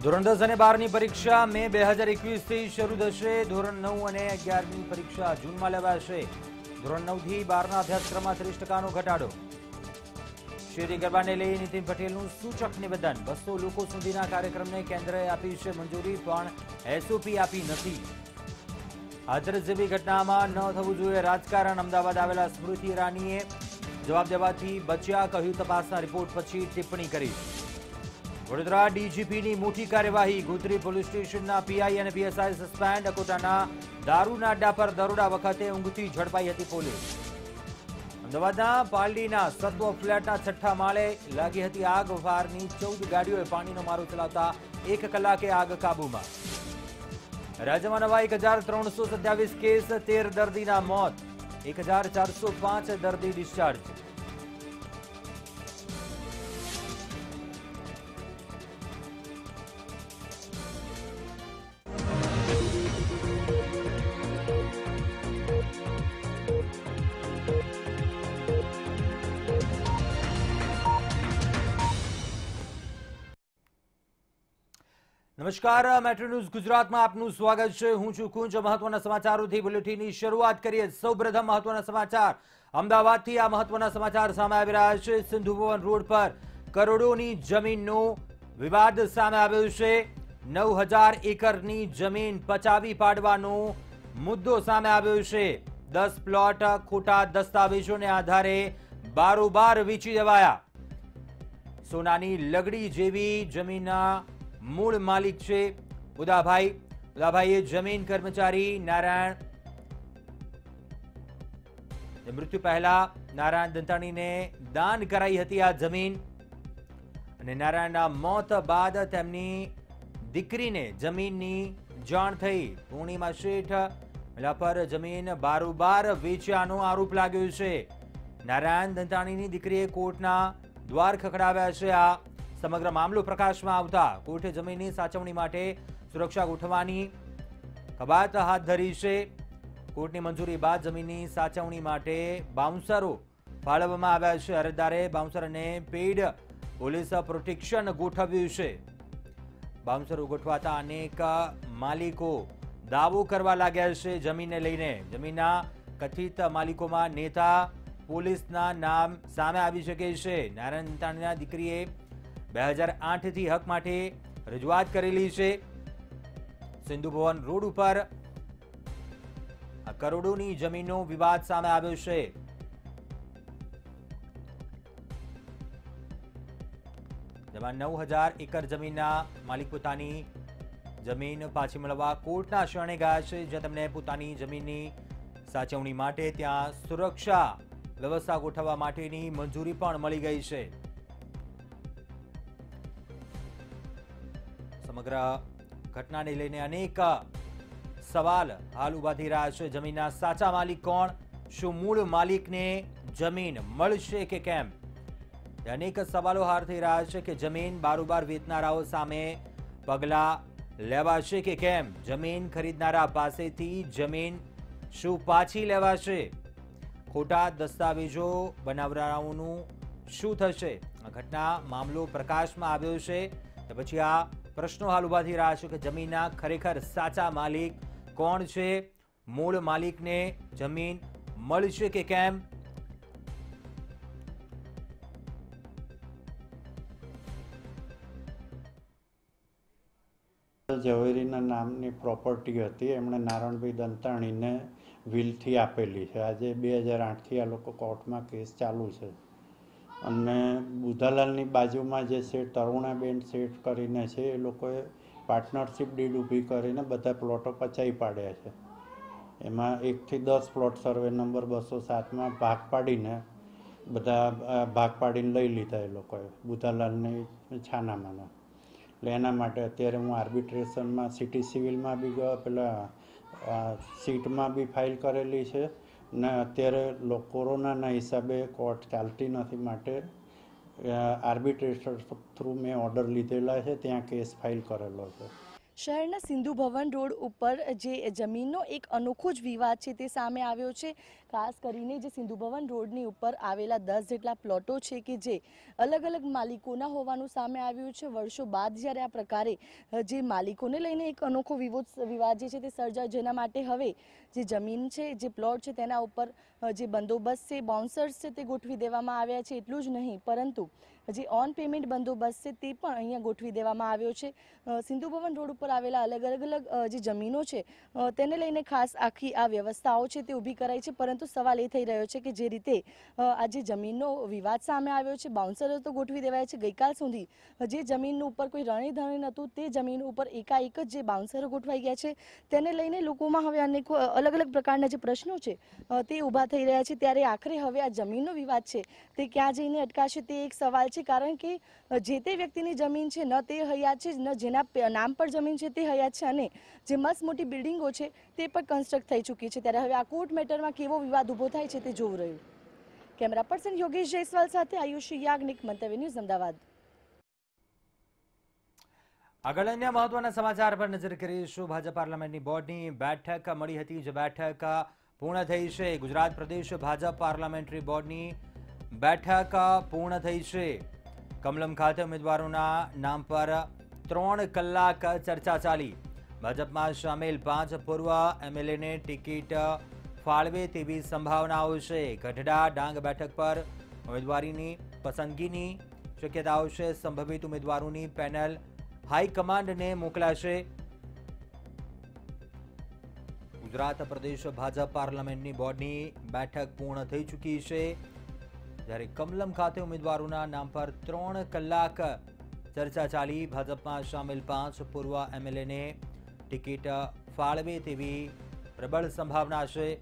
ધોરણ 10 અને 12ની પરીક્ષા મે 2021 થી શરૂ થશે। ધોરણ 9 અને 11ની પરીક્ષા જૂનમાં લેવાશે। ધોરણ 9 થી 12ના અભ્યાસક્રમમાં 30% ઘટાડો। શેરી ગરબાને લઈ નીતિન પટેલનું સૂચક નિવેદન। 200 લોકો સુધીના કાર્યક્રમને કેન્દ્રએ આપી છે મંજૂરી, પણ એસઓપી આપી નથી। હાથરસ જેવી ઘટનામાં ન થવું જોઈએ રાજકારણ। અમદાવાદ આવેલા સ્મૃતિ ઈરાનીએ જવાબ દેવાથી બચ્યા, કહ્યું તપાસના રિપોર્ટ પછી ટિપ્પણી કરી। વડોદરા ડીજીપીની મોટી કાર્યવાહી। ગોત્રી પોલીસ સ્ટેશનના પીઆઈ અને પીએસઆઈ સસ્પેન્ડ। અકોટાના દારૂના અડ્ડા પર દરોડા વખતે ઊંઘથી ઝડપાઈ હતી પોલીસ। અમદાવાદના પાલડીના સત્વ ફ્લેટના 6ઠ્ઠા માળે લાગી હતી આગ। ફાયરની 14 ગાડીઓએ પાણીનો મારો ચલાવતા 1 કલાકે આગ કાબૂમાં। રાજ્યમાં નવા 1327 કેસ, 13 દર્દીના મોત, 1405 દર્દી ડિસ્ચાર્જ। નમસ્કાર, મેટ્રો ન્યૂઝ ગુજરાતમાં આપનું સ્વાગત છે। હું છું કુંજ। મહત્વના સમાચારોથી બુલેટિનની શરૂઆત કરીએ। સૌપ્રથમ મહત્વના સમાચાર અમદાવાદથી। આ મહત્વના સમાચાર સામે આવી રહ્યા છે। સિંધુ ભવન રોડ પર કરોડોની જમીનનો વિવાદ સામે આવ્યો છે। 9000 એકરની જમીન પચાવી પાડવાનો મુદ્દો સામે આવ્યો છે। 10 પ્લોટ ખોટા દસ્તાવેજોને આધારે બારોબાર વેચી દેવાયા। સોનાની લગડી જેવી જમીનના મૂળ માલિક છે ઉદાભાઈ। ઉદાભાઈએ જમીન કર્મચારી નારાયણ મૃત્યુ પહેલા નારાયણ દંતાણીને દાન કરાઈ હતી આ જમીન, અને નારાયણના મોત બાદ તેમની દીકરીને જમીનની જાણ થઈ। પૂર્ણિમા શેઠ પર જમીન બારોબાર વેચ્યાનો આરોપ લાગ્યો છે। નારાયણ દંતાણીની દીકરીએ કોર્ટના દ્વાર ખખડાવ્યા છે। આ સમગ્ર મામલો પ્રકાશમાં આવતા કોર્ટે જમીનની સાચવણી માટે સુરક્ષા ગોઠવવાની કવાયત હાથ ધરી છે। કોર્ટની મંજૂરી બાદ જમીનની સાચવણી માટે બાઉન્સરો ફાળવવામાં આવ્યા છે। અરજદારે બાઉન્સર અને પેઇડ પોલીસ પ્રોટેક્શન ગોઠવ્યું છે। બાઉન્સરો ગોઠવાતા અનેક માલિકો દાવો કરવા લાગ્યા છે જમીનને લઈને। જમીનના કથિત માલિકોમાં નેતા પોલીસના નામ સામે આવી શકે છે। નારાયણ દંતાણીના દીકરીએ 2008 થી હક માટે રજૂઆત કરેલી છે। સિંધુ ભવન રોડ ઉપર આ કરોડોની જમીનનો વિવાદ સામે આવ્યો છે। જેમાં 9000 એકર જમીનના માલિક પોતાની જમીન પાછી મેળવવા કોર્ટના શરણે ગયા છે, જ્યાં તેમને પોતાની જમીનની સાચવણી માટે ત્યાં સુરક્ષા વ્યવસ્થા ગોઠવવા માટેની મંજૂરી પણ મળી ગઈ છે। સમગ્ર ઘટનાને લઈને અનેક સવાલ હાલ ઉભા થઈ રહ્યા છે। જમીનના સાચા માલિક કોણ? શું મૂળ માલિકને જમીન મળશે કે કેમ? અનેક સવાલો હાલ થઈ રહ્યા છે કે જમીન બારોબાર વેચનારાઓ સામે પગલાં લેવાશે કે કેમ? જમીન ખરીદનારા પાસેથી જમીન શું પાછી લેવાશે? ખોટા દસ્તાવેજો બનાવનારાઓનું શું થશે? આ ઘટના મામલો પ્રકાશમાં આવ્યો છે તો પછી આ પ્રશ્નો હાલ ઉભા થઈ રહ્યા છે કે જમીનના ખરેખર સાચા માલિક કોણ છે? મૂળ માલિકને જમીન મળશે કે કેમ? ઝવેરીના નામની પ્રોપર્ટી હતી, એમણે નારાયણભાઈ દંતાણીને વિલથી આપેલી છે। આજે 2008થી આ લોકો કોર્ટમાં કેસ ચાલુ છે। અને બુધાલાલની બાજુમાં જે શેઠ તરુણાબેન શેઠ કરીને છે, એ લોકોએ પાર્ટનરશિપ ડીડ ઊભી કરીને બધા પ્લોટો પચાવી પાડ્યા છે। એમાં 1 થી 10 પ્લોટ સર્વે નંબર 207માં ભાગ પાડીને લઈ લીધા એ લોકોએ બુધાલાલની છાનામાના। એટલે એના માટે અત્યારે હું આર્બિટ્રેશનમાં સિટી સિવિલમાં બી ગયો, પેલા સીટમાં બી ફાઇલ કરેલી છે, ને અત્યારે કોરોનાના હિસાબે કોર્ટ ચાલતી નથી માટે આર્બિટ્રેટર થ્રુ મેં ઓર્ડર લીધેલા છે, ત્યાં કેસ ફાઇલ કરેલો છે। શહેરના સિંધુ ભવન રોડ ઉપર જે જમીનનો એક અનોખો જ વિવાદ છે તે સામે આવ્યો છે। ખાસ કરીને જે સિંધુ ભવન રોડની ઉપર આવેલા 10 જેટલા પ્લોટો છે કે જે અલગ અલગ માલિકોના હોવાનું સામે આવ્યું છે। વર્ષો બાદ જ્યારે આ પ્રકારે જે માલિકોને લઈને એક અનોખો વિવાદ જે છે તે સર્જાયો, જેના માટે હવે જે જમીન છે, જે પ્લોટ છે તેના ઉપર જે બંદોબસ્ત છે, બાઉન્સર્સ છે તે ગોઠવી દેવામાં આવ્યા છે। એટલું જ નહીં પરંતુ જે ઓન પેમેન્ટ બંદોબસ્ત છે તે પણ અહીંયા ગોઠવી દેવામાં આવ્યો છે। સિંધુ ભવન રોડ ઉપર આવેલા અલગ અલગ જે જમીનો છે તેને લઈને ખાસ આખી આ વ્યવસ્થાઓ છે તે ઊભી કરાઈ છે, પરંતુ સવાલ એ થઈ રહ્યો છે કે જે રીતે આ જે જમીનનો વિવાદ સામે આવ્યો છે, બાઉન્સરો તો ગોઠવી દેવાય છે, ગઈકાલ સુધી જે જમીન ઉપર કોઈ રણીધણી નહોતું તે જમીન ઉપર એકાએક જ જે બાઉન્સરો ગોઠવાઈ ગયા છે, તેને લઈને લોકોમાં હવે અનેકો અલગ અલગ પ્રકારના જે પ્રશ્નો છે તે ઊભા થઈ રહ્યા છે। ત્યારે આખરે હવે આ જમીનનો વિવાદ છે તે ક્યાં જઈને અટકાશે તે એક સવાલ છે, કારણ કે જે તે વ્યક્તિની જમીન છે ન તે હયાત છે, ન જેના નામ પર જમીન છે તે હયાત છે, અને જે મસ્ત મોટી બિલ્ડિંગો છે તે પણ કન્સ્ટ્રક્ટ થઈ ચૂકી છે। ત્યારે હવે આ કોર્ટ મેટરમાં કેવો વિવાદ ઊભો થાય છે તે જોવું રહ્યું। કેમેરા પર્સન યોગેશ જયસ્વાલ સાથે આયુષી યાજ્ઞિક, મંતવ્ય ન્યૂઝ, અમદાવાદ। આગળ અન્ય મહત્વના સમાચાર પર નજર કરીશું। ભાજપ પાર્લામેન્ટની બોર્ડની બેઠક મળી હતી, જે બેઠક પૂર્ણ થઈ છે। ગુજરાત પ્રદેશ ભાજપ પાર્લામેન્ટરી બોર્ડની બેઠક પૂર્ણ થઈ છે। કમલમ ખાતે ઉમેદવારોના નામ પર 3 કલાક ચર્ચા ચાલી। ભાજપમાં સામેલ 5 પૂર્વ એમએલએને ટિકિટ ફાળવે તેવી સંભાવનાઓ છે। ગઢડા ડાંગ બેઠક પર ઉમેદવારીની પસંદગીની શક્યતાઓ છે। સંભવિત ઉમેદવારોની પેનલ હાઈકમાન્ડને મોકલાશે। ગુજરાત પ્રદેશ ભાજપ પાર્લામેન્ટની બોર્ડની બેઠક પૂર્ણ થઈ ચૂકી છે, જ્યારે કમલમ ખાતે ઉમેદવારોના નામ પર 3 કલાક ચર્ચા ચાલી। ભાજપમાં સામેલ 5 પૂર્વ એમએલએને ટિકિટ ફાળવે તેવી પ્રબળ સંભાવના છે।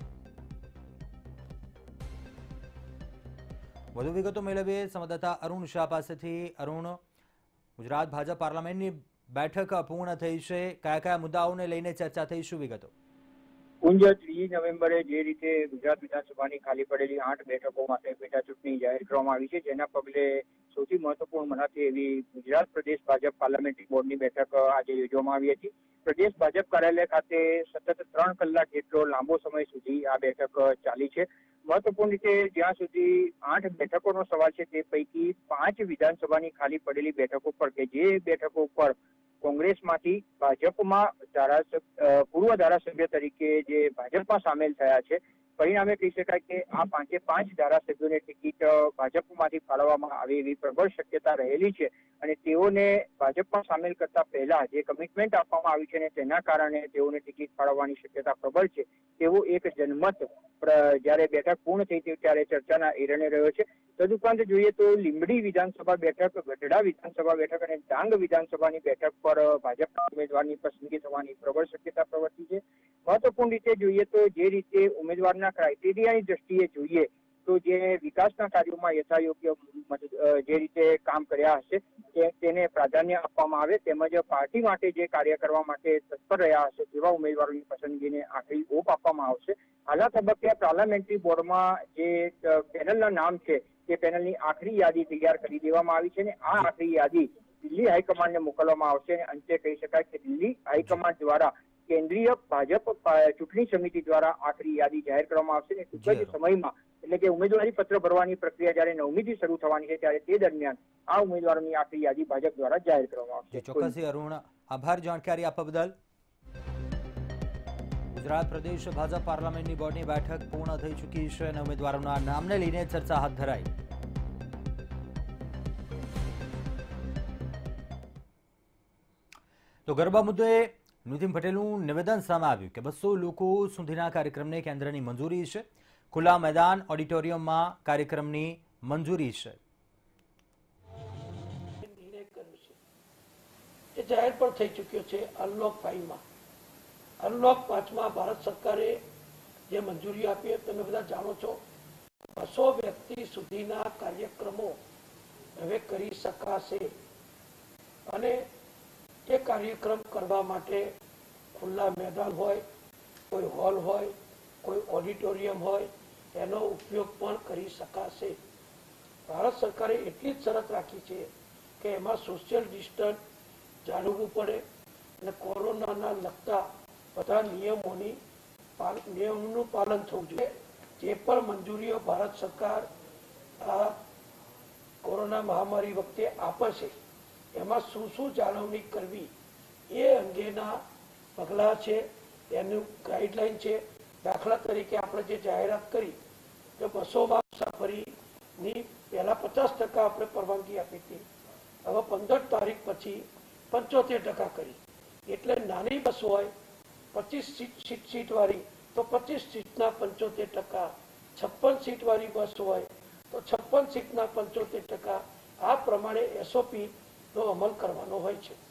વધુ વિગતો મેળવીએ સંવાદદાતા અરુણ શાહ પાસેથી। અરુણ, ગુજરાત ભાજપ પાર્લામેન્ટની બેઠક પૂર્ણ થઈ છે, કયા કયા મુદ્દાઓને લઈને ચર્ચા થઈ, શું વિગતો? પૂંજ 3 નવેમ્બરે જે રીતે ગુજરાત વિધાનસભાની ખાલી પડેલી 8 બેઠકો માટે પેટા ચૂંટણી જાહેર કરવામાં આવી છે, જેના પગલે સૌથી મહત્વપૂર્ણ મનાતી એવી ગુજરાત પ્રદેશ ભાજપ પાર્લામેન્ટરી બોર્ડની બેઠક આજે યોજવામાં આવી હતી। પ્રદેશ ભાજપ કાર્યાલય ખાતે સતત 3 કલાક જેટલો લાંબો સમય સુધી આ બેઠક ચાલી છે। મહત્વપૂર્ણ રીતે જ્યાં સુધી 8 બેઠકોનો સવાલ છે તે પૈકી 5 વિધાનસભાની ખાલી પડેલી બેઠકો પર કે જે બેઠકો પર કોંગ્રેસમાંથી ભાજપમાં પૂર્વ ધારાસભ્ય તરીકે જે ભાજપમાં સામેલ થયા છે, પરિણામે કહી શકાય કે આ 5 ધારાસભ્યોને ટિકિટ ભાજપમાંથી ફાળવવામાં આવે એવી પ્રબળ શક્યતા રહેલી છે, અને તેઓને ભાજપમાં સામેલ કરતા પહેલા જે કમિટમેન્ટ આપવામાં આવી છે ને તેના કારણે તેઓને ટિકિટ ફાળવવાની શક્યતા પ્રબળ છે તેવો એક જનમત જ્યારે બેઠક પૂર્ણ થઈ ત્યારે ચર્ચાના એરણે રહ્યો છે। તદુપરાંત જોઈએ તો લીંબડી વિધાનસભા બેઠક, ગઢડા વિધાનસભા બેઠક અને ડાંગ વિધાનસભાની બેઠક પર ભાજપના ઉમેદવારની પસંદગી થવાની પ્રબળ શક્યતા પ્રવર્તી છે। મહત્વપૂર્ણ રીતે જોઈએ તો જે રીતે ઉમેદવારના ક્રાઇટેરિયાની દ્રષ્ટિએ જોઈએ તો જે વિકાસના કાર્યોમાં યથાયોગ્ય જે રીતે કામ કર્યા હશે તેને પ્રાધાન્ય આપવામાં આવે, તેમજ પાર્ટી માટે જે કાર્ય કરવા માટે તત્પર રહ્યા હશે તેવા ઉમેદવારોની પસંદગીને આખરી ઓપ આપવામાં આવશે। હાલના તબક્કે પાર્લામેન્ટરી બોર્ડમાં જે પેનલના નામ છે તે પેનલની આખરી યાદી તૈયાર કરી દેવામાં આવી છે, અને આ આખરી યાદી દિલ્હી હાઈકમાન્ડને મોકલવામાં આવશે, અને અંતે કહી શકાય કે દિલ્હી હાઈકમાન્ડ દ્વારા કેન્દ્રીય ભાજપ ચૂંટણી સમિતિ દ્વારા આખરી યાદી જાહેર કરવામાં આવશે, અને ટૂંક જ સમયમાં એટલે કે ઉમેદવારી પત્ર ભરવાની પ્રક્રિયા જ્યારે 9મીથી શરૂ થવાની છે ત્યારે તે દરમિયાન આ ઉમેદવારોની આખરી યાદી ભાજપ દ્વારા જાહેર કરવામાં આવશે। ચોક્કસ અરુણ, આભાર જાણકારી આપવા બદલ। ગુજરાત પ્રદેશ ભાજપ પાર્લામેન્ટની બોર્ડની બેઠક પૂર્ણ થઈ ચૂકી છે અને ઉમેદવારોના નામને લઈને ચર્ચા હાથ ધરાઈ। તો ગરબા મુદ્દે નીતિન પટેલનું નિવેદન સામે આવ્યું કે 200 લોકો સુધીના કાર્યક્રમને કેન્દ્રની મંજૂરી છે, ખુલ્લા મેદાન ઓડિટોરિયમમાં કાર્યક્રમની મંજૂરી છે। જાહેર પણ થઈ ચૂક્યો છે અનલોક 5માં। અનલોક 5માં ભારત સરકારે જે મંજૂરી આપી તમે બધા જાણો છો, 200 વ્યક્તિ સુધીના કાર્યક્રમો હવે કરી શકાશે, અને એ કાર્યક્રમ કરવા માટે ખુલ્લા મેદાન હોય, કોઈ હોલ હોય, કોઈ ઓડિટોરિયમ હોય, એનો ઉપયોગ પણ કરી શકાશે। ભારત સરકારે એટલી જ શરત રાખી છે કે એમાં સોશિયલ ડિસ્ટન્સ જાળવવું પડે, અને કોરોનાના લગતા બધા નિયમોનું પાલન થવું જોઈએ. જે પણ મંજૂરીઓ ભારત સરકાર આ કોરોના મહામારી વખતે આપે છે એમાં શું શું જાળવણી કરવી એ અંગેના પગલાં છે, એનું ગાઈડલાઈન છે. દાખલા તરીકે આપણે જે જાહેરાત કરી કે બસોમાં મુસાફરીની પહેલા 50% આપણે પરવાનગી આપી હતી, હવે 15 તારીખ પછી 75% કરી. એટલે નાની બસ હોય 25 સીટ વાળી તો 25 સીટના 75%, 56 સીટ વાળી બસ હોય તો 56 સીટના 75%, આ પ્રમાણે SOP નો અમલ કરવાનો હોય છે.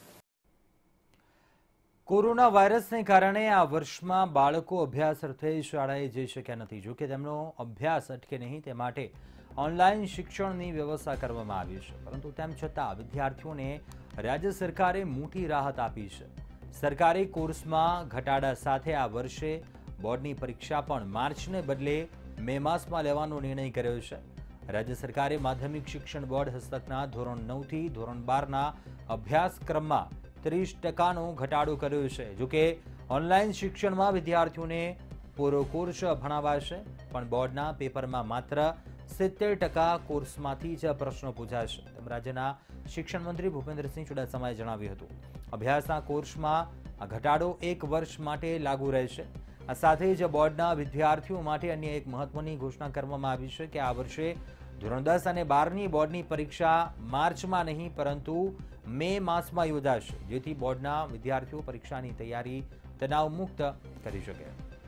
કોરોના વાયરસને કારણે આ વર્ષમાં બાળકો અભ્યાસ અર્થે શાળાએ જઈ શક્યા નથી. જોકે તેમનો અભ્યાસ અટકે નહીં તે માટે ઓનલાઈન શિક્ષણની વ્યવસ્થા કરવામાં આવી છે, પરંતુ તેમ છતાં વિદ્યાર્થીઓને રાજ્ય સરકારે મોટી રાહત આપી છે. સરકારી કોર્સમાં ઘટાડા સાથે આ વર્ષે બોર્ડની પરીક્ષા પણ માર્ચને બદલે મે માસમાં લેવાનો નિર્ણય કર્યો છે. રાજ્ય સરકારે માધ્યમિક શિક્ષણ બોર્ડ હસ્તકના ધોરણ 9 થી ધોરણ 12ના અભ્યાસક્રમમાં 30%નો ઘટાડો કર્યો છે. જોકે ઓનલાઈન શિક્ષણમાં વિદ્યાર્થીઓને પૂરો કોર્સ ભણાવાશે, પણ બોર્ડના પેપરમાં માત્ર 70% કોર્સમાંથી જ પ્રશ્નો પૂછાશે તેમ રાજ્યના શિક્ષણ મંત્રી ભૂપેન્દ્રસિંહ ચુડાસમાએ જણાવ્યું હતું. અભ્યાસના કોર્સમાં આ ઘટાડો 1 વર્ષ માટે લાગુ રહેશે. આ સાથે જ બોર્ડના વિદ્યાર્થીઓ માટે અન્ય એક મહત્વની ઘોષણા કરવામાં આવી છે કે આ વર્ષે ધોરણ 10 અને 12ની બોર્ડની પરીક્ષા માર્ચમાં નહીં પરંતુ મે માસમાં યોજાશે, જેથી બોર્ડના વિદ્યાર્થીઓ પરીક્ષાની તૈયારી તણાવમુક્ત કરી શકે.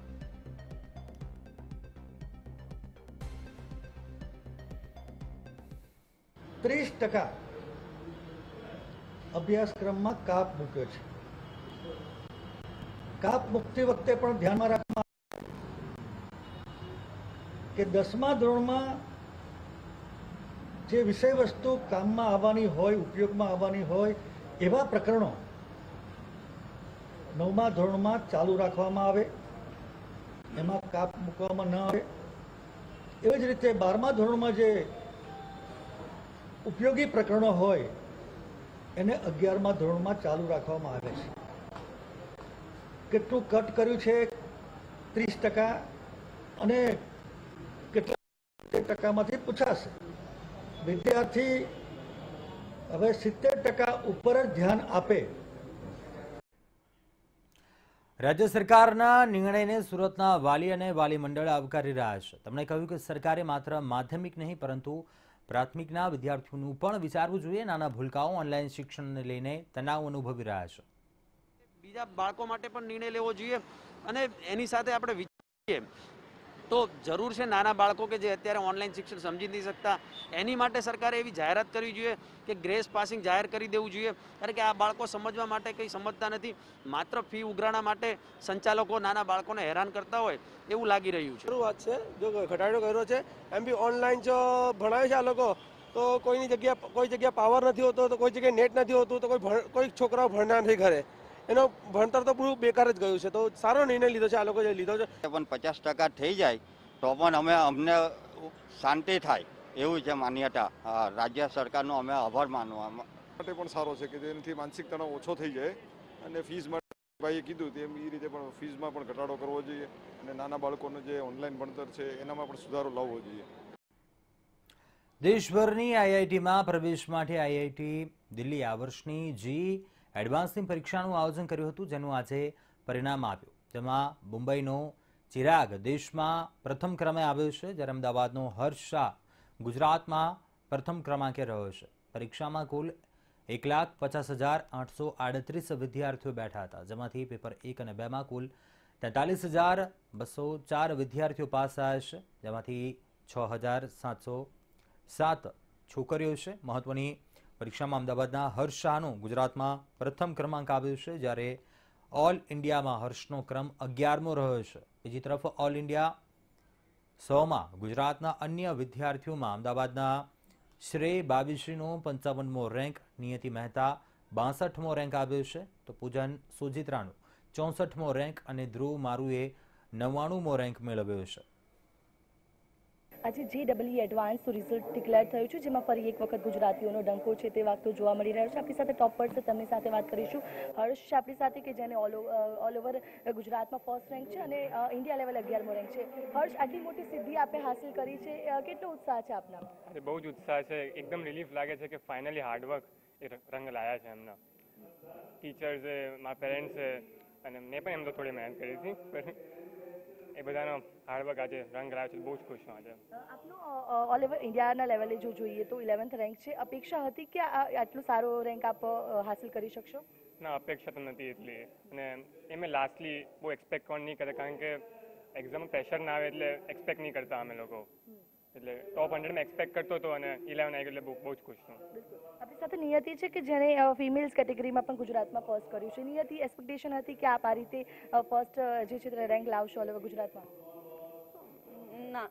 %30 અભ્યાસક્રમમાં કાપ મૂક્યો છે. કાપ મુકતી વખતે પણ ધ્યાનમાં રાખવામાં કે 10મા ધોરણમાં જે વિષય વસ્તુ કામમાં આવવાની હોય, ઉપયોગમાં આવવાની હોય એવા પ્રકરણો 9મા ધોરણમાં ચાલુ રાખવામાં આવે, એમાં કાપ મૂકવામાં ન આવે. એવી જ રીતે 12મા ધોરણમાં જે ઉપયોગી પ્રકરણો હોય એને 11મા ધોરણમાં ચાલુ રાખવામાં આવે છે. કેટલું કટ કર્યું છે 30% અને કેટલા ટકામાંથી પૂછાશે. વિદ્યાર્થી હવે 70% ઉપર જ ધ્યાન આપે. રાજ્ય સરકારના નિર્ણયને સુરતના વાલી અને વાલી મંડળ આવકારી રહ્યા છે. તેમણે કહ્યું કે સરકારે માત્ર માધ્યમિક નહીં પરંતુ પ્રાથમિકના વિદ્યાર્થીઓનું પણ વિચારવું જોઈએ. નાના ભૂલકાઓ ઓનલાઈન શિક્ષણને લઈને તણાવ અનુભવી રહ્યા છે. બીજા બાળકો માટે પણ નિર્ણય લેવો જોઈએ અને એની સાથે આપણે વિચારીએ તો જરૂર છે નાના બાળકો કે જે અત્યારે ઓનલાઈન શિક્ષણ સમજી નથી શકતા એની માટે સરકારે એવી જાહેરાત કરવી જોઈએ કે ગ્રેસ પાસિંગ જાહેર કરી દેવું જોઈએ. કારણ કે આ બાળકો સમજવા માટે કંઈ સમજતા નથી, માત્ર ફી ઉઘરાણા માટે સંચાલકો નાના બાળકોને હેરાન કરતા હોય એવું લાગી રહ્યું છે. વાત છે જો ઘટાડો કર્યો છે એમ બી ઓનલાઈન જો ભણાવે છે આ લોકો તો કોઈ જગ્યા પાવર નથી હોતો, તો કોઈ જગ્યાએ નેટ નથી હોતું, તો કોઈ છોકરાઓ ભણના નથી ઘરે, એનો ભણતર તો પૂરું બેકાર જ ગયું છે. તો સારો નિર્ણય લીધો છે આ લોકો જે લીધો છે. પણ 50% થઈ જાય તો પણ અમને શાંતિ થાય એવું છે માન્યતા. રાજ્ય સરકારનો અમે આભાર માનવા માટે પણ સારો છે કે જેનાથી માનસિક તણાવ ઓછો થઈ જાય અને ફીસ માટે ભાઈએ કીધું તેમ એ રીતે પણ ફીસમાં પણ ઘટાડો કરવો જોઈએ અને નાના બાળકોનું જે ઓનલાઈન ભણતર છે એનામાં પણ સુધારો લાવવો જોઈએ. દેશભરની આઈઆઈટીમાં પ્રવેશ માટે આઈઆઈટી દિલ્હી આ વર્ષની જી એડવાન્સની પરીક્ષાનું આયોજન કર્યું હતું, જેનું આજે પરિણામ આવ્યું. તેમાં મુંબઈનો ચિરાગ દેશમાં પ્રથમ ક્રમે આવ્યો છે, જ્યારે અમદાવાદનો હર્ષ શાહ ગુજરાતમાં પ્રથમ ક્રમાંકે રહ્યો છે. પરીક્ષામાં કુલ 1,50,838 વિદ્યાર્થીઓ બેઠા હતા, જેમાંથી પેપર 1 અને 2માં કુલ 43,204 વિદ્યાર્થીઓ પાસ થયા છે, જેમાંથી 6,707 છોકરીઓ છે. મહત્વની પરીક્ષામાં અમદાવાદના હર્ષ શાહનો ગુજરાતમાં પ્રથમ ક્રમાંક આવ્યો છે, જ્યારે ઓલ ઇન્ડિયામાં હર્ષનો ક્રમ 11મો રહ્યો છે. બીજી તરફ ઓલ ઇન્ડિયા 100માં ગુજરાતના અન્ય વિદ્યાર્થીઓમાં અમદાવાદના શ્રેય બાબીશ્રીનો 55મો રેન્ક, નિયતિ મહેતા 62મો રેન્ક આવ્યો છે, તો પૂજન સોજિત્રાનો 64મો રેન્ક અને ધ્રુવ મારુએ 99મો રેન્ક મેળવ્યો છે. આજે JEE એડવાન્સનું રિઝલ્ટ ડિક્લેર થયું છે, જેમાં ફરી એક વખત ગુજરાતીઓનો ડંકો છે તે વાગતો જોવા મળી રહ્યો છે. આપણી સાથે ટોપર છે, તેમની સાથે વાત કરીશું. હર્ષ છે આપણી સાથે, કે જેને ઓલ ઓવર ગુજરાતમાં ફર્સ્ટ રેન્ક છે અને ઇન્ડિયા લેવલ 11મો રેન્ક છે. હર્ષ, આટલી મોટી સિદ્ધિ આપે હાસિલ કરી છે, કેટલો ઉત્સાહ છે આપના? અરે બહુ જ ઉત્સાહ છે. એકદમ રિલીફ લાગે છે કે ફાઇનલી હાર્ડવર્ક એ રંગ લાયા છે એમના. ટીચર્સે, મારા પેરેન્ટ્સે અને મેં પણ એમ તો થોડી મહેનત કરી હતી, પણ એ બધાનો હાર્ડવર્ક આજે રંગ લાવ્યો છે. બહુ જ ખુશ છું આજે. આપનો ઓલ ઓવર ઇન્ડિયાના લેવલે જો જોઈએ તો 11th રેન્ક છે. અપેક્ષા હતી કે આટલો સારો રેન્ક આપ હાસિલ કરી શકશો? ના, અપેક્ષા તો નથી એટલી, અને એ મેં લાસ્ટલી બહુ એક્સપેક્ટ પણ નહીં કરતા, કારણ કે એક્ઝામ પ્રેશર ના આવે એટલે એક્સપેક્ટ નહીં કરતા અમે લોકો. એટલે ટોપ 100 માં એક્સપેક્ટ કરતો હતો અને 11 આવી ગયું એટલે બહુ જ ખુશ છું. આપણી સાથે નિયતિ છે, કે જેને ફિમેલ્સ કેટેગરીમાં પણ ગુજરાતમાં ફર્સ્ટ કર્યું છે. નિયતિ, એક્સપેક્ટેશન હતી કે આપ આ રીતે ફર્સ્ટ જે છે રેન્ક લાવશો ઓલ ઓવર ગુજરાતમાં? ના,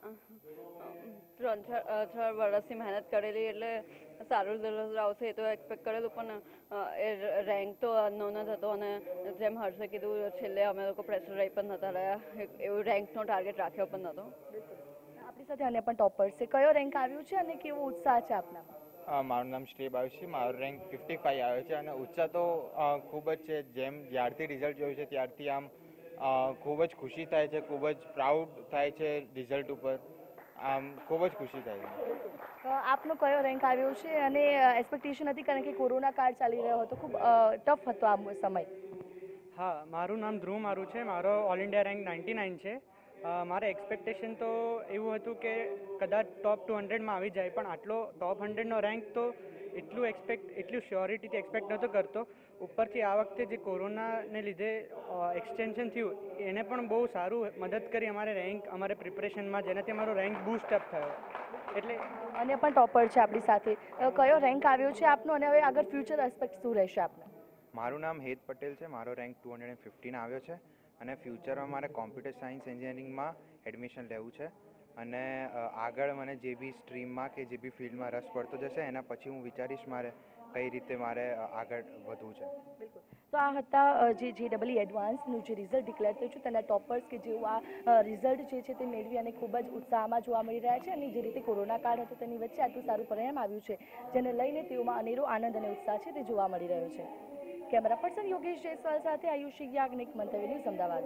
3 વર્ષથી મહેનત કરેલી એટલે સારું રિઝલ્ટ આવશે એ તો એક્સપેક્ટ કરેલું, પણ એ રેન્ક તો અનનોન જ હતો. અને જેમ હર્ષે કીધું, છેલ્લે અમે લોકો પ્રેશરાઇઝ પણ નહોતા રહ્યા, એવું રેન્કનો ટાર્ગેટ રાખ્યો પણ નહોતો. આપણી સાથે અન્ય પણ ટોપર્સ છે. કયો રેન્ક આવ્યો છે અને કેવો ઉત્સાહ છે આપના? મારું નામ શ્રેબ આવ્યું છે. મારો રેન્ક 55 આવ્યો છે અને ઉત્સાહ તો ખૂબ જ છે. જેમ જ્યારથી રિઝલ્ટ જોયું છે ત્યારથી આમ ખૂબ જ ખુશી થાય છે, ખૂબ જ પ્રાઉડ થાય છે રિઝલ્ટ ઉપર. આમ ખૂબ જ ખુશી થાય છે. આપનો કયો રેન્ક આવ્યો છે અને એક્સપેક્ટેશન હતી, કારણ કે કોરોના કાળ ચાલી રહ્યો હતો, ખૂબ ટફ હતો આ સમય? હા, મારું નામ ધ્રુવ મારું છે. મારો ઓલ ઇન્ડિયા રેન્ક 99 છે. મારે એક્સપેક્ટેશન તો એવું હતું કે કદાચ ટોપ 200માં આવી જાય, પણ આટલો ટોપ 100નો રેન્ક તો એટલું શ્યોરિટીથી એક્સપેક્ટ નહોતો કરતો. ઉપરથી આ વખતે જે કોરોનાને લીધે એક્સટેન્શન થયું, એને પણ બહુ સારું મદદ કરી અમારે રેન્ક, અમારે પ્રિપરેશનમાં, જેનાથી અમારો રેન્ક બૂસ્ટ અપ થયો. એટલે અન્ય પણ ટોપર છે આપણી સાથે. કયો રેન્ક આવ્યો છે આપનો અને હવે આગળ ફ્યુચર એસ્પેક્ટ શું રહેશે આપના? મારું નામ હેત પટેલ છે. મારો રેન્ક 215 આવ્યો છે અને ફ્યુચરમાં મારે કોમ્પ્યુટર સાયન્સ એન્જિનિયરિંગમાં એડમિશન લેવું છે. અને આગળ મને જે બી સ્ટ્રીમમાં કે જે બી ફિલ્ડમાં રસ પડતો જશે, એના પછી હું વિચારીશ મારે કઈ રીતે મારે આગળ વધવું છે. બિલકુલ. તો આ હતા જે JEE એડવાન્સનું જે રિઝલ્ટ ડિક્લેર થયું છે તેના ટોપર્સ, કે જેઓ આ રિઝલ્ટ જે છે તે મેળવી અને ખૂબ જ ઉત્સાહમાં જોવા મળી રહ્યા છે. અને જે રીતે કોરોના કાળ હતો તેની વચ્ચે આટલું સારું પરિણામ આવ્યું છે, જેને લઈને તેઓમાં અનેરો આનંદ અને ઉત્સાહ છે તે જોવા મળી રહ્યો છે. કેમેરા પર્સન યોગેશ જયસ્વાલ સાથે આયુષી યાજ્ઞિક, મંતવ્ય ન્યૂઝ, અમદાવાદ.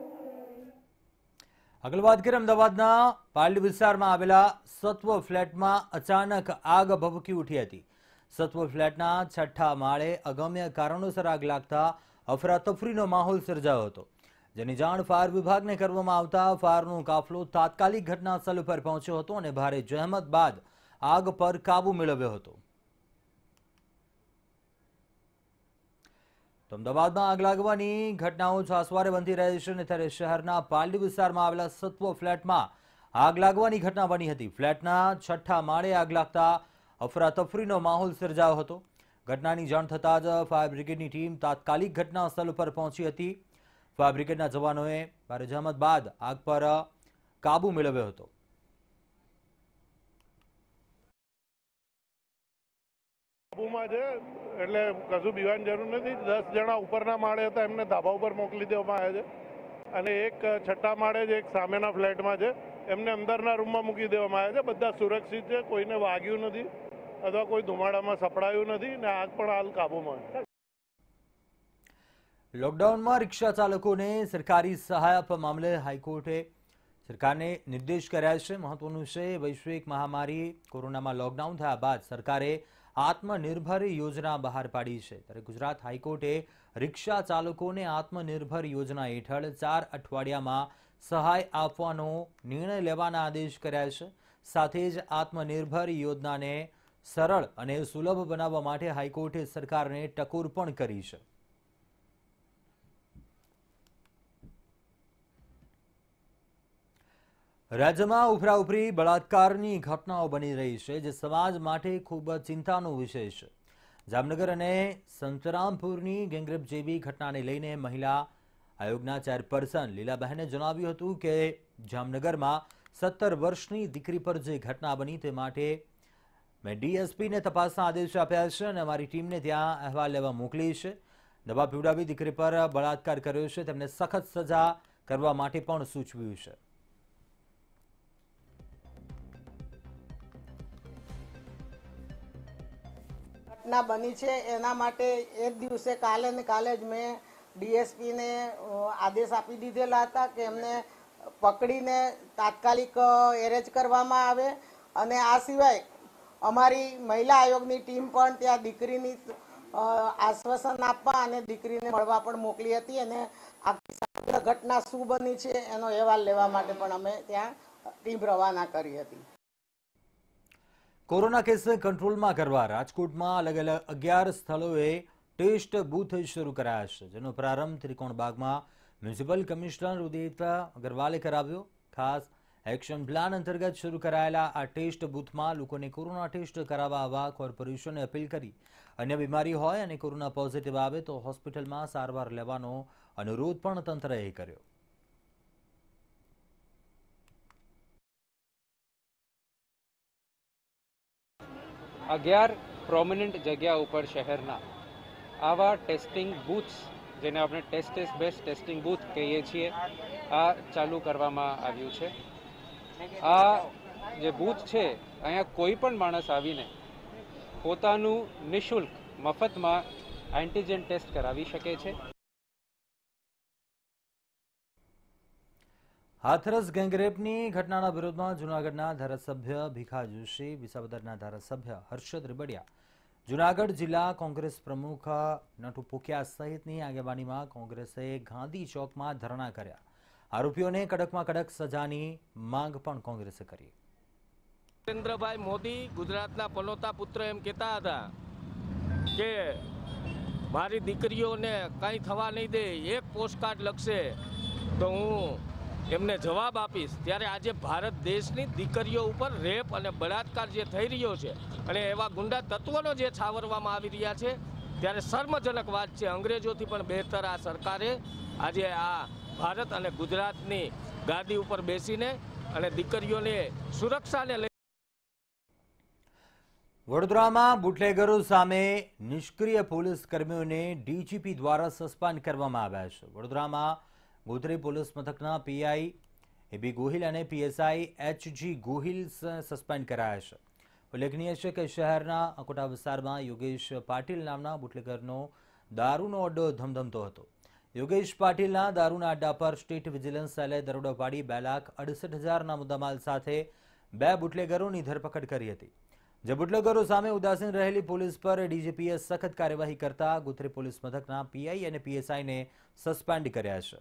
આગળ વાત કરીએ અમદાવાદના પાલડી વિસ્તારમાં આવેલા સત્વ ફ્લેટમાં અચાનક આગ ભભૂકી ઉઠી હતી. સત્વ ફ્લેટના 6ઠ્ઠા માળે અગમ્ય કારણોસર આગ લાગતા અફરાતફરીનો માહોલ સર્જાયો હતો, જેની જાણ ફાયર વિભાગને કરવામાં આવતા ફાયરનો કાફલો તાત્કાલિક ઘટના સ્થળ પર પહોંચ્યો હતો અને ભારે જહેમત બાદ આગ પર કાબુ મેળવ્યો હતો. તો અમદાવાદમાં આગ લાગવાની ઘટનાઓ છાસવારે બનતી રહે છે, અને ત્યારે શહેરના પાલડી વિસ્તારમાં આવેલા સત્વ ફ્લેટમાં આગ લાગવાની ઘટના બની હતી. ફ્લેટના 6ઠ્ઠા માળે આગ લાગતા અફરાતફરીનો માહોલ સર્જાયો હતો. ઘટનાની જાણ થતાં જ ફાયર બ્રિગેડની ટીમ તાત્કાલિક ઘટના સ્થળ પર પહોંચી હતી. ફાયર બ્રિગેડના જવાનોએ ભારે જહેમત બાદ આગ પર કાબુ મેળવ્યો હતો. કાબુમાં છે એટલે કશું બીવાની જરૂર નથી. 10 જણા ઉપરના માળે હતા, એમને ધાબા ઉપર મોકલી દેવામાં આવ્યા છે અને એક 6ઠ્ઠા માળે જ એક સામેના ફ્લેટમાં છે, એમને અંદરના રૂમમાં મૂકી દેવામાં આવ્યા છે. બધા સુરક્ષિત છે, કોઈને વાગ્યું નથી અથવા કોઈ ધુમાડામાં સપડાયું નથી અને આગ પણ હાલ કાબુમાં છે. લોકડાઉનમાં રિક્ષા ચાલકોને સરકારી સહાય આપવા મામલે હાઈકોર્ટે સરકારને નિર્દેશ કર્યા છે. મહત્વનું છે, વૈશ્વિક મહામારી કોરોનામાં લોકડાઉન થયા બાદ સરકારે આત્મનિર્ભર યોજના બહાર પાડી છે. ત્યારે ગુજરાત હાઈકોર્ટે રિક્ષા ચાલકોને આત્મનિર્ભર યોજના હેઠળ 4 અઠવાડિયામાં સહાય આપવાનો નિર્ણય લેવાના આદેશ કર્યા છે. સાથે જ આત્મનિર્ભર યોજનાને સરળ અને સુલભ બનાવવા માટે હાઈકોર્ટે સરકારને ટકોર પણ કરી છે. રાજ્યમાં ઉપરાઉપરી બળાત્કારની ઘટનાઓ બની રહી છે, જે સમાજ માટે ખૂબ જ ચિંતાનો વિષય છે. જામનગર અને સંતરામપુરની ગેંગરેપ જેવી ઘટનાને લઈને મહિલા આયોગના ચેરપર્સન લીલાબહેને જણાવ્યું હતું કે જામનગરમાં 17 વર્ષની દીકરી પર જે ઘટના બની તે માટે મેં ડીએસપીને તપાસના આદેશ આપ્યા છે અને અમારી ટીમને ત્યાં અહેવાલ લેવા મોકલી છે. દવા પીવડાવી દીકરી પર બળાત્કાર કર્યો છે, તેમને સખત સજા કરવા માટે પણ સૂચવ્યું છે. ઘટના બની છે એના માટે એ જ દિવસે કાલે ને કાલે જ મેં ડીએસપીને આદેશ આપી દીધેલા હતા કે એમને પકડીને તાત્કાલિક એરેસ્ટ કરવામાં આવે અને આ સિવાય અમારી મહિલા આયોગની ટીમ પણ ત્યાં દીકરીની આશ્વાસન આપવા અને દીકરીને મળવા પણ મોકલી હતી અને આખી સમગ્ર ઘટના શું બની છે એનો અહેવાલ લેવા માટે પણ અમે ત્યાં ટીમ રવાના કરી હતી. કોરોના કેસને કંટ્રોલમાં કરવા રાજકોટમાં અલગ અલગ 11 સ્થળોએ ટેસ્ટ બૂથ શરૂ કરાયા છે, જેનો પ્રારંભ ત્રિકોણબાગમાં મ્યુનિસિપલ કમિશનર ઉદિત અગ્રવાલે કરાવ્યો. ખાસ એક્શન પ્લાન અંતર્ગત શરૂ કરાયેલા આ ટેસ્ટ બૂથમાં લોકોને કોરોના ટેસ્ટ કરાવવા આવવા કોર્પોરેશને અપીલ કરી. અન્ય બીમારી હોય અને કોરોના પોઝિટિવ આવે તો હોસ્પિટલમાં સારવાર લેવાનો અનુરોધ પણ તંત્રએ કર્યો. અગિયાર પ્રોમિનન્ટ જગ્યા ઉપર શહેરના આવા ટેસ્ટિંગ બૂથ્સ, જેને આપણે ટેસ્ટ બેસ્ટ ટેસ્ટિંગ બૂથ કહીએ છીએ, આ ચાલુ કરવામાં આવ્યું છે. આ જે બૂથ છે, અહીંયા કોઈ પણ માણસ આવીને પોતાનું નિઃશુલ્ક મફતમાં એન્ટીજન ટેસ્ટ કરાવી શકે છે. હાથરસ ગેંગરેપની ઘટનાના વિરોધમાં જૂનાગઢના ધારાસભ્ય ભીખા જોશી, વિસાવદરના ધારાસભ્ય હર્ષદ રીબડિયા, જૂનાગઢ જિલ્લા કોંગ્રેસ પ્રમુખ નટુ પોકિયા સહિતની આગેવાનીમાં કોંગ્રેસે ગાંધી ચોકમાં ધરણા કર્યા. આરોપીઓને કડકમાં કડક સજાની માંગ પણ કોંગ્રેસે કરી. નરેન્દ્રભાઈ મોદી ગુજરાતના પનોતા પુત્ર એમ કહેતા હતા કે મારી દીકરીઓને કંઈ થવા નહીં દે, એક પોસ્ટકાર્ડ લખશે તો હું એમને જવાબ આપીશ. ત્યારે આજે ભારત દેશની દીકરીઓ ઉપર રેપ અને બળાત્કાર જે થઈ રહ્યો છે અને એવા ગુંડા તત્વોનો જે છાવરવામાં આવી રહ્યા છે, ત્યારે શર્મજનક વાત છે. અંગ્રેજોથી પણ બહેતર આ સરકારે આજે આ ભારત અને ગુજરાતની ગાદી ઉપર બેસીને અને દીકરીઓને સુરક્ષાને લઈ. વડોદરામાં બુટલેગરો સામે નિષ્ક્રિય પોલીસ કર્મીઓને ડીજીપી દ્વારા સસ્પેન્ડ કરવામાં આવ્યા છે. વડોદરામાં ગોત્રી પોલીસ મથકના પીઆઈ એબી ગોહિલ અને પીએસઆઈ એચજી ગોહિલ સસ્પેન્ડ કરાયા છે. ઉલ્લેખનીય છે કે શહેરના અકોટા વિસ્તારમાં યોગેશ પાટીલ નામના બુટલેગરનો દારૂનો અડ્ડો ધમધમતો હતો. યોગેશ પાટીલના દારૂના અડ્ડા પર સ્ટેટ વિજિલન્સ સેલે દરોડો પાડી 2,68,000ના મુદ્દામાલ સાથે 2 બુટલેગરોની ધરપકડ કરી હતી. જે બુટલેગરો સામે ઉદાસીન રહેલી પોલીસ પર ડીજીપીએ સખત કાર્યવાહી કરતા ગોત્રી પોલીસ મથકના પીઆઈ અને પીએસઆઈને સસ્પેન્ડ કર્યા છે.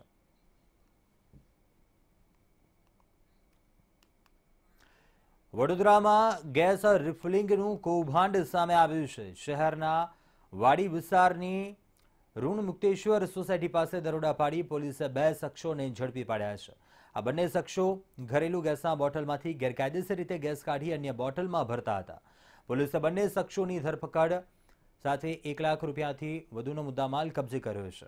વડોદરામાં ગેસ રિફિલિંગનું કૌભાંડ સામે આવ્યું છે. શહેરના વાડી વિસ્તારની ઋણ મુક્તેશ્વર સોસાયટી પાસે દરોડા પાડી પોલીસે 2 શખ્સોને ઝડપી પાડ્યા છે. આ બંને શખ્સો ઘરેલું ગેસના બોટલમાંથી ગેરકાયદેસર રીતે ગેસ કાઢી અન્ય બોટલમાં ભરતા હતા. પોલીસે બંને શખ્સોની ધરપકડ સાથે 1 લાખ રૂપિયાથી વધુનો મુદ્દામાલ કબજે કર્યો છે.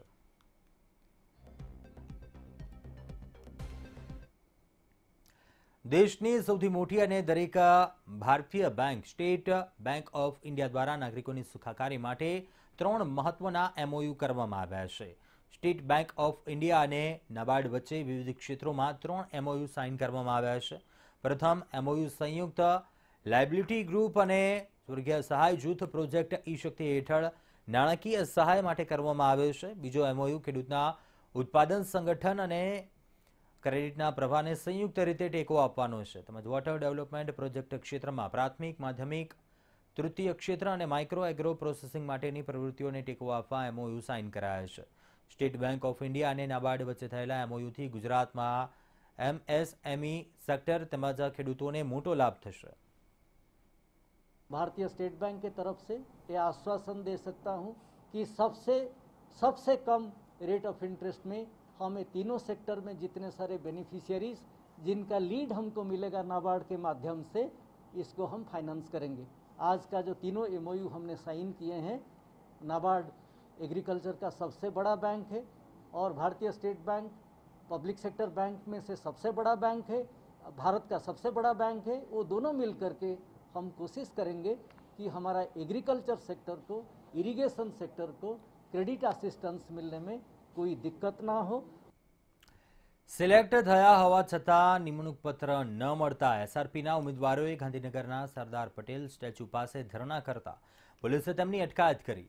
દેશની સૌથી મોટી અને દરેક ભારતીય bank state bank of India દ્વારા નાગરિકોની સુખાકારી માટે 3 મહત્વના એમઓયુ કરવામાં આવ્યા છે. સ્ટેટ બેંક ઓફ ઇન્ડિયા અને નાબાર્ડ વચ્ચે વિવિધ ક્ષેત્રોમાં 3 એમઓયુ સાઇન કરવામાં આવ્યા છે. પ્રથમ એમઓયુ સંયુક્ત લાયબિલિટી ગ્રુપ અને સ્વર્ગીય સહાય જૂથ પ્રોજેક્ટ ઈ શક્તિ હેઠળ નાણાકીય સહાય માટે કરવામાં આવ્યો છે. બીજો એમઓયુ ખેડૂતના ઉત્પાદન સંગઠન અને ક્રેડિટના પ્રવાહને સંયુક્ત રીતે ટેકો આપવાનો છે. તેમજ વોટર ડેવલપમેન્ટ પ્રોજેક્ટ ક્ષેત્રમાં પ્રાથમિક, માધ્યમિક, તૃતીય ક્ષેત્ર અને માઇક્રો એગ્રો પ્રોસેસિંગ માટેની પ્રવૃત્તિઓને ટેકો આપવા એમઓયુ સાઇન કરાયા છે. સ્ટેટ બેંક ઓફ ઇન્ડિયા અને નાબાર્ડ વચ્ચે થયેલા એમઓયુથી ગુજરાતમાં એમએસએમઈ सेक्टर तमाम खेडूतों ने मोटो लाभ थशे। भारतीय स्टेट बैंक के तरफ से ये आश्वासन दे सकता हूँ कि सबसे कम रेट ऑफ इंटरेस्ट में हमें तीनों सेक्टर में जितने सारे बेनिफिशियरीज जिनका लीड हमको मिलेगा नाबार्ड के माध्यम से, इसको हम फाइनेंस करेंगे। आज का जो तीनों एमओयू हमने साइन किए हैं, नाबार्ड एग्रीकल्चर का सबसे बड़ा बैंक है और भारतीय state bank public sector bank में से सबसे बड़ा बैंक है, भारत का सबसे बड़ा बैंक है। वो दोनों मिल करके हम कोशिश करेंगे कि हमारा एग्रीकल्चर सेक्टर को, इरिगेशन सेक्टर को क्रेडिट असिस्टेंस मिलने में कोई दिक्कत ना हो। સિલેક્ટ થયા હોવા છતાં નિમણૂક પત્ર ન મળતા એસઆરપીના ઉમેદવારોએ ગાંધીનગરના સરદાર પટેલ સ્ટેચ્યુ પાસે ધરણા કરતા પોલીસે તેમની અટકાયત કરી।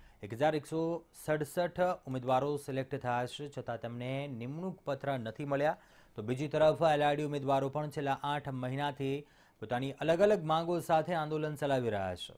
1167 ઉમેદવારો સિલેક્ટ થયા છે, છતાં તેમને નિમણૂક પત્ર નથી મળ્યા। તો બીજી તરફ એલઆરડી ઉમેદવારો પણ છેલ્લા 8 મહિનાથી પોતાની અલગ અલગ માંગો સાથે આંદોલન ચલાવી રહ્યા છે।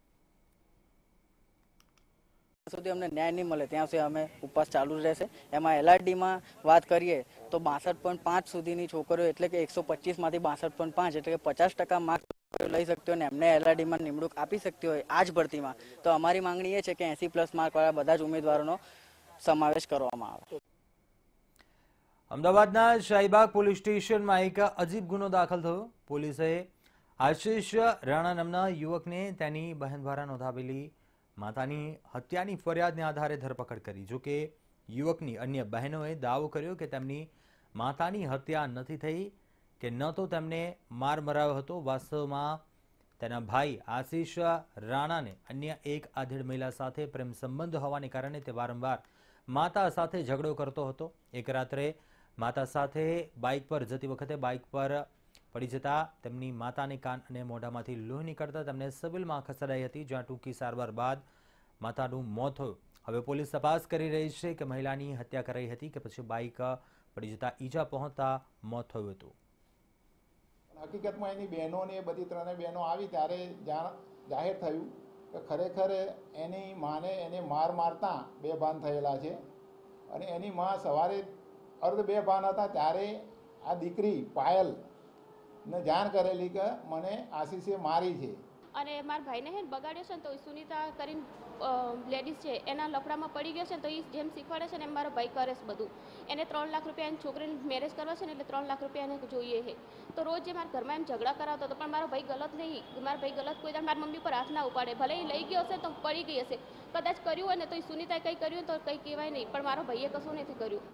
સુધી અમને ન્યાય નહીં મળે ત્યાં સુધી અમે ઉપવાસ ચાલુ રહેશે। એમાં એલઆરડીમાં વાત કરીએ તો 62.5 સુધીની છોકરીઓ એટલે કે 125 માંથી 62.5 એટલે કે 50% માર્ક લઈ શકતી હોય ને એમને એલઆરડીમાં નિમણૂક આપી શકતી હોય આ જ ભરતીમાં, તો અમારી માંગણી એ છે કે 80+ માર્કવાળા બધા જ ઉમેદવારોનો સમાવેશ કરવામાં આવે। અમદાવાદના શાહીબાગ પોલીસ સ્ટેશનમાં એક અજીબ ગુનો દાખલ થયો। પોલીસે આશીષ રાણા નામના યુવકને તેની બહેન દ્વારા નોંધાવેલી માતાની હત્યાની ફરિયાદને આધારે ધરપકડ કરી। જોકે યુવકની અન્ય બહેનોએ દાવો કર્યો કે તેમની માતાની હત્યા નથી થઈ કે ન તો તેમને માર મરાયો હતો। વાસ્તવમાં તેના ભાઈ આશીષ રાણાને અન્ય એક આધેડ મહિલા સાથે પ્રેમ સંબંધ હોવાને કારણે તે વારંવાર માતા સાથે ઝઘડો કરતો હતો। એક રાત્રે માતા સાથે બાઇક પર જતી વખતે બાઇક પર પડી જતા તેમની માતાને કાન અને મોઢામાંથી લોહી નીકળતા તેમને સિવિલમાં ખસેડાઈ હતી, જ્યાં ટૂંકી સારવાર બાદ માતાનું મોત થયું। હવે પોલીસ તપાસ કરી રહી છે કે મહિલાની હત્યા કરાઈ હતી કે પછી બાઇક પડી જતા ઈજા પહોંચતા મોત થયું હતું। હકીકતમાં એની બહેનો ને બધી ત્રણેય બહેનો આવી ત્યારે જાહેર થયું કે ખરેખર એની માને એને મારતા બેભાન થયેલા છે અને એની માં સવારે અર્ધ બેભાન હતા ત્યારે આ દીકરી પાયલ ને જાણ કરેલી કે મને આશીષે મારી છે અને મારા ભાઈને હે બગાડ્યો છે ને તો સુનિતા કરીને લેડીઝ છે એના લફડામાં પડી ગયો છે ને તો એ જેમ શીખવાડે છે ને એમ મારો ભાઈ કરે છે બધું। એને 3 લાખ રૂપિયા એની છોકરીને મેરેજ કરવા છે ને એટલે 3 લાખ રૂપિયા એને જોઈએ છે। તો રોજ જે મારા ઘરમાં એમ ઝઘડા કરાવતો હતો, પણ મારો ભાઈ ગલત નહીં, મારો ભાઈ ગલત કોઈ મારી મમ્મી પર હાથ ના ઉપાડે। ભલે એ લઈ ગયો હશે તો પડી ગઈ હશે, કદાચ કર્યું હોય ને તો એ સુનિતાએ કંઈ કર્યું તો કંઈ કહેવાય નહીં, પણ મારો ભાઈએ કશું નથી કર્યું।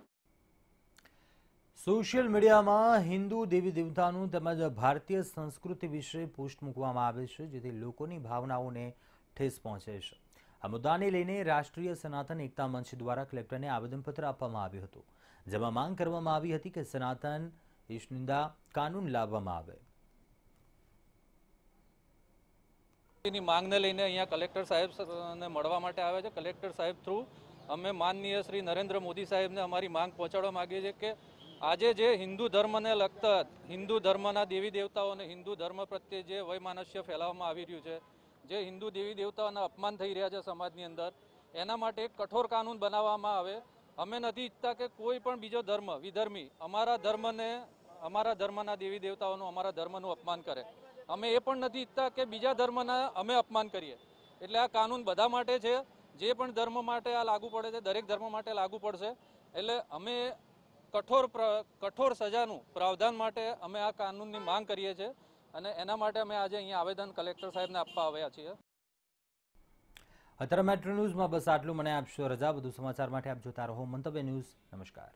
સોશિયલ મીડિયામાં હિન્દુ દેવી દેવતાનું તેમજ ભારતીય સંસ્કૃતિ વિશે પોસ્ટ મૂકવામાં આવે છે, જેથી લોકોની ભાવનાઓને ઠેસ પહોંચે છે। આ મુદ્દાને લઈને રાષ્ટ્રીય સનાતન એકતા મંચ દ્વારા કલેક્ટરને આવેદનપત્ર આપવામાં આવ્યું હતું, જેમાં માંગ કરવામાં આવી હતી કે સનાતન ઇશનિંદા કાનૂન લાવવામાં આવે। ની માંગને લઈને અહીંયા કલેક્ટર સાહેબને મળવા માટે આવે છે। કલેક્ટર સાહેબ થ્રુ અમે માનનીય શ્રી નરેન્દ્ર મોદી સાહેબને અમારી માંગ પહોંચાડવા માંગીએ છીએ કે આજે જે હિન્દુ ધર્મને લગતા હિન્દુ ધર્મના દેવી દેવતાઓ અને હિન્દુ ધર્મ પ્રત્યે જે વૈમાનસ્ય ફેલાવવામાં આવી રહ્યું છે, જે હિન્દુ દેવી દેવતાઓના અપમાન થઈ રહ્યા છે સમાજની અંદર, એના માટે એક કઠોર કાનૂન બનાવવામાં આવે। અમે નથી ઈચ્છતા કે કોઈ પણ બીજો ધર્મ વિધર્મી અમારા ધર્મને, અમારા ધર્મના દેવી દેવતાઓનું, અમારા ધર્મનું અપમાન કરે। અમે એ પણ નથી ઈચ્છતા કે બીજા ધર્મના અમે અપમાન કરીએ। એટલે આ કાનૂન બધા માટે છે, જે પણ ધર્મ માટે આ લાગુ પડે છે દરેક ધર્મ માટે લાગુ પડશે। એટલે અમે કઠોર સજાનું પ્રાવધાન માટે અમે આ કાનૂનની માંગ કરીએ છીએ અને એના માટે અમે આજે અહીંયા આવેદન કલેક્ટર સાહેબને આપવા આવ્યા છીએ। અત્યારે મેટ્રો ન્યૂઝમાં બસ આટલું। મને આપશો રજા। વધુ સમાચાર માટે આપ જોતા રહો મંતવ્ય ન્યૂઝ। નમસ્કાર।